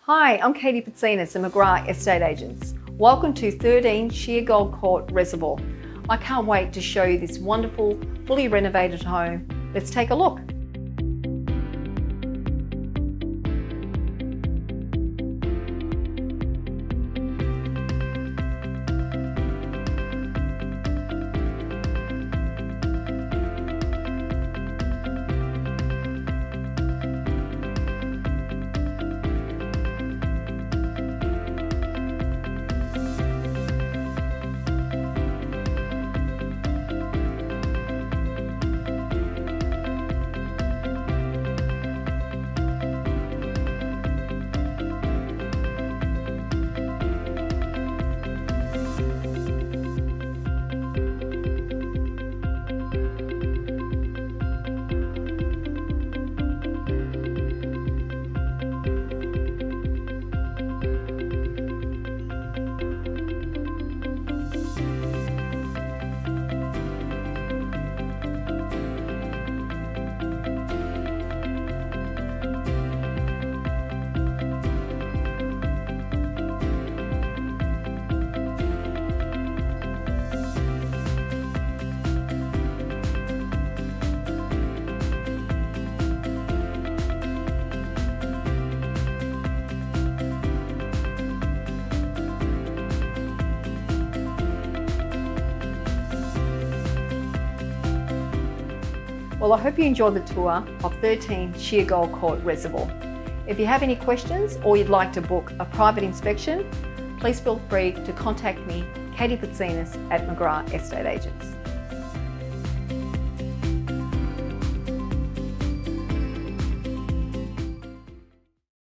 Hi, I'm Katie Petsinas and McGrath Estate Agents. Welcome to 13 Sheargold Court Reservoir. I can't wait to show you this wonderful, fully renovated home. Let's take a look. Well, I hope you enjoyed the tour of 13 Sheargold Court Reservoir. If you have any questions or you'd like to book a private inspection, please feel free to contact me, Katie Petsinas at McGrath Estate Agents.